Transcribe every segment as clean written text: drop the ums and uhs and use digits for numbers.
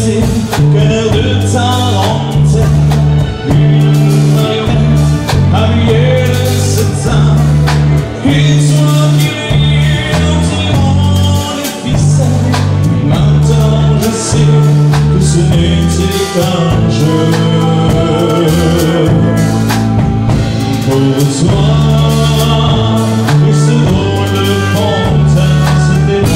passé qu'un air de tarentelle, une marionnette habillée de satin, et toi qui ris en tirant les ficelles. Maintenant je sais que ce n'était qu'un jeu. Pour toi, et ce drôle de fontaine, c'était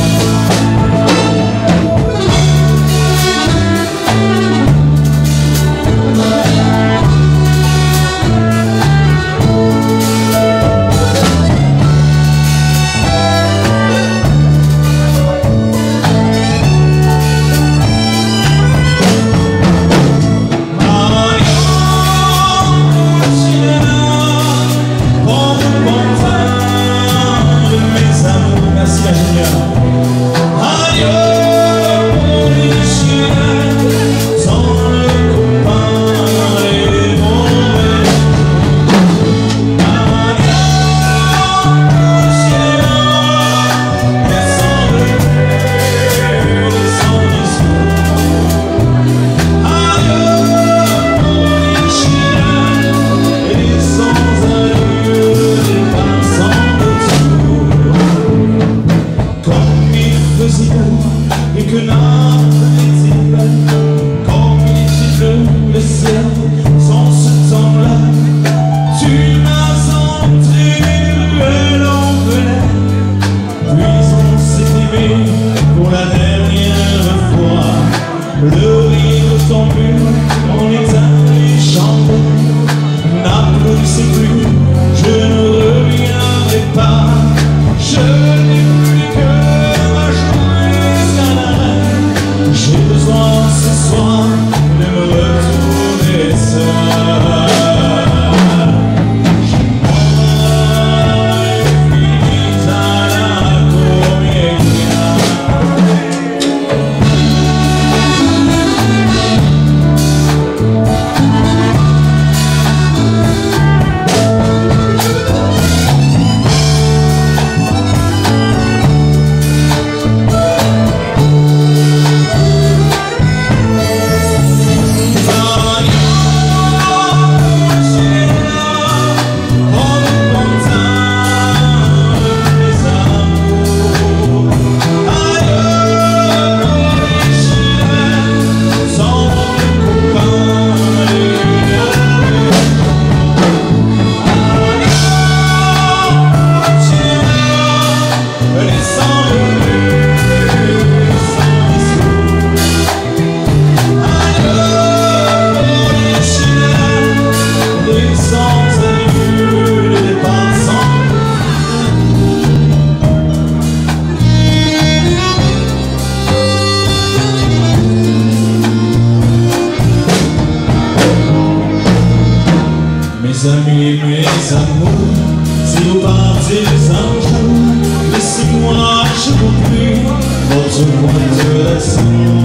et que notre était belle, comme il était bleu le ciel, sans ce temps-là, tu m'as entraîné de ruelle en ruelle, puis on s'est aimé pour la dernière fois. Le rire tombé, on éteint les chandelles, n'applaudissez plus, je ne reviendrai pas, je n'ai plus que ma joyeuse canarelle. J'ai besoin ce soir de me retrouver seul. Mes amis, mes amours, si vous partez un jour, laissez-moi, je vous prie, votre consolation.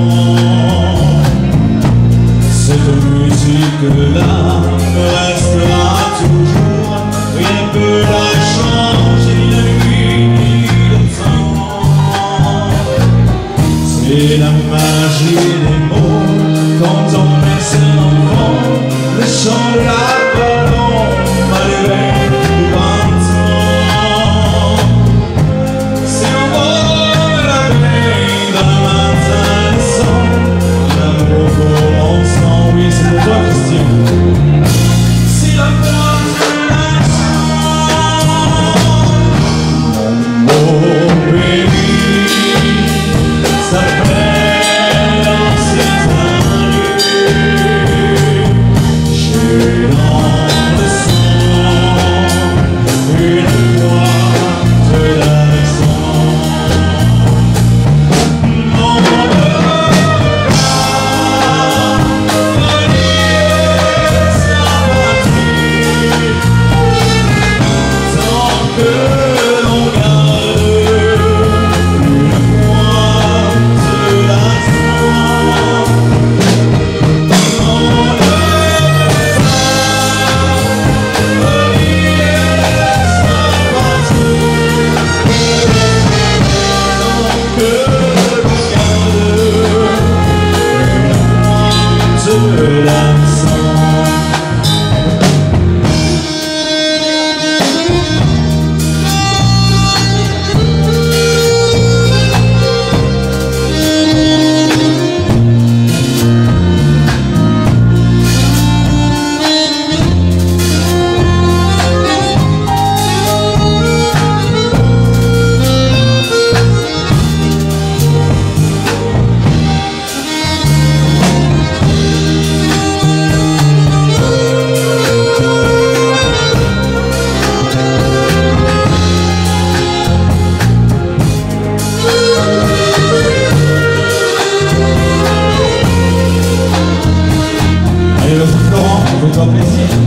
Cette musique-là me restera toujours, rien ne peut la changer ni de nuit ni de temps. C'est la magie des mots, quand on laisse un enfant, le chant de la grand plaisir.